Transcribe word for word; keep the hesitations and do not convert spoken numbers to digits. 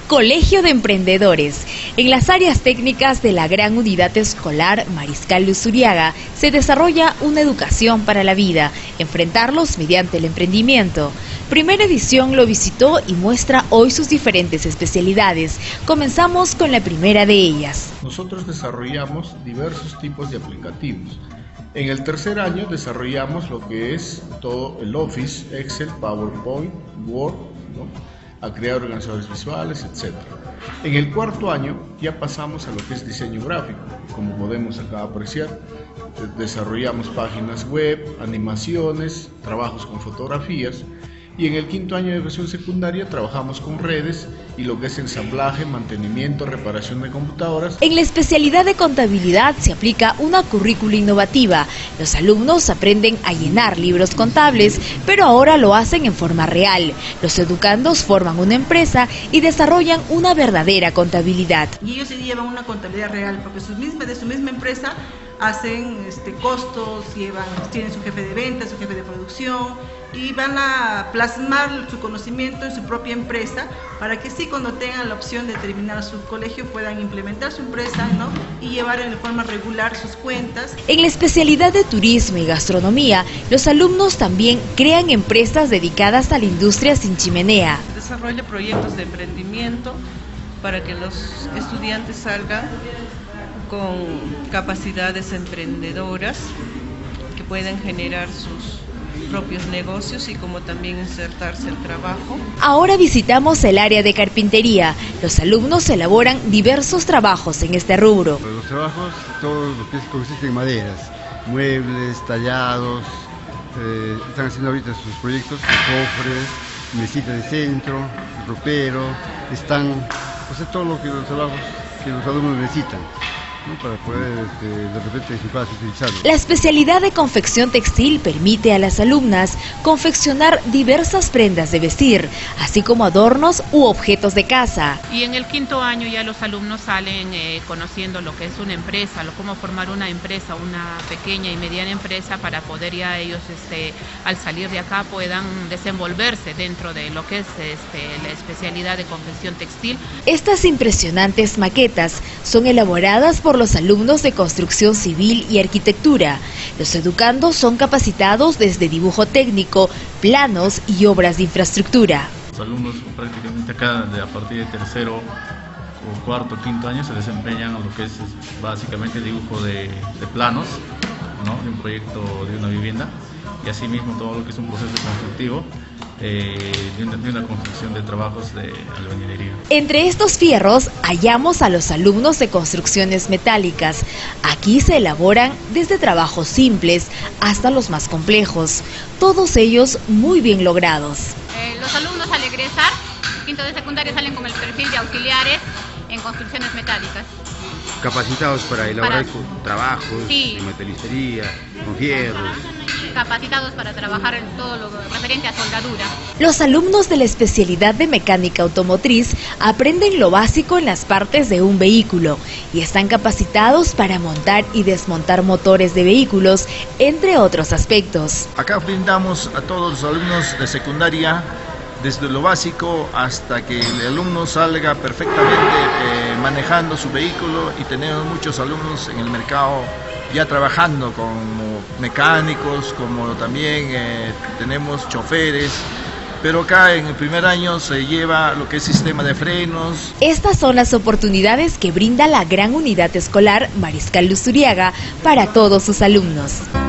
Colegio de Emprendedores. En las áreas técnicas de la Gran Unidad Escolar Mariscal Luzuriaga se desarrolla una educación para la vida, enfrentarlos mediante el emprendimiento. Primera edición lo visitó y muestra hoy sus diferentes especialidades. Comenzamos con la primera de ellas. Nosotros desarrollamos diversos tipos de aplicativos. En el tercer año desarrollamos lo que es todo el Office, Excel, PowerPoint, Word, ¿no?, a crear organizadores visuales, etcétera. En el cuarto año ya pasamos a lo que es diseño gráfico. Como podemos acá apreciar, desarrollamos páginas web, animaciones, trabajos con fotografías. Y en el quinto año de educación secundaria trabajamos con redes y lo que es ensamblaje, mantenimiento, reparación de computadoras. En la especialidad de contabilidad se aplica una currícula innovativa. Los alumnos aprenden a llenar libros contables, pero ahora lo hacen en forma real. Los educandos forman una empresa y desarrollan una verdadera contabilidad. Y ellos se llevan una contabilidad real, porque su misma, de su misma empresa hacen este, costos, llevan, tienen su jefe de ventas, su jefe de producción, y van a plasmar su conocimiento en su propia empresa para que sí, cuando tengan la opción de terminar su colegio, puedan implementar su empresa, ¿no?, y llevar de forma regular sus cuentas. En la especialidad de turismo y gastronomía, los alumnos también crean empresas dedicadas a la industria sin chimenea. Desarrolla proyectos de emprendimiento para que los estudiantes salgan con capacidades emprendedoras que puedan generar sus propios negocios y como también insertarse al trabajo. Ahora visitamos el área de carpintería. Los alumnos elaboran diversos trabajos en este rubro. Los trabajos, todo lo que consiste en maderas, muebles, tallados, eh, están haciendo ahorita sus proyectos de cofres, mesita de centro, ropero, están, pues todo lo que los trabajos que los alumnos necesitan, ¿no?, para poder este, de repente utilizarlo. La especialidad de confección textil permite a las alumnas confeccionar diversas prendas de vestir, así como adornos u objetos de casa. Y en el quinto año ya los alumnos salen eh, conociendo lo que es una empresa, lo, cómo formar una empresa, una pequeña y mediana empresa, para poder ya ellos este, al salir de acá puedan desenvolverse dentro de lo que es este, la especialidad de confección textil. Estas impresionantes maquetas son elaboradas por los alumnos de construcción civil y arquitectura. Los educandos son capacitados desde dibujo técnico, planos y obras de infraestructura. Los alumnos prácticamente acá de a partir de tercero o cuarto, quinto año se desempeñan en lo que es básicamente dibujo de, de planos, ¿no?, de un proyecto de una vivienda, y asimismo todo lo que es un proceso constructivo eh, de, una, de una construcción de trabajos de albañilería. Entre estos fierros hallamos a los alumnos de construcciones metálicas. Aquí se elaboran desde trabajos simples hasta los más complejos, todos ellos muy bien logrados. Eh, los alumnos al egresar, quinto de secundaria, salen con el perfil de auxiliares en construcciones metálicas. Capacitados para elaborar para, trabajos, sí, en metalistería, con fierros. Capacitados para trabajar en todo lo referente a soldadura. Los alumnos de la especialidad de mecánica automotriz aprenden lo básico en las partes de un vehículo y están capacitados para montar y desmontar motores de vehículos, entre otros aspectos. Acá brindamos a todos los alumnos de secundaria desde lo básico hasta que el alumno salga perfectamente eh, manejando su vehículo, y tenemos muchos alumnos en el mercado ya trabajando como mecánicos, como también eh, tenemos choferes. Pero acá en el primer año se lleva lo que es sistema de frenos. Estas son las oportunidades que brinda la Gran Unidad Escolar Mariscal Luzuriaga para todos sus alumnos.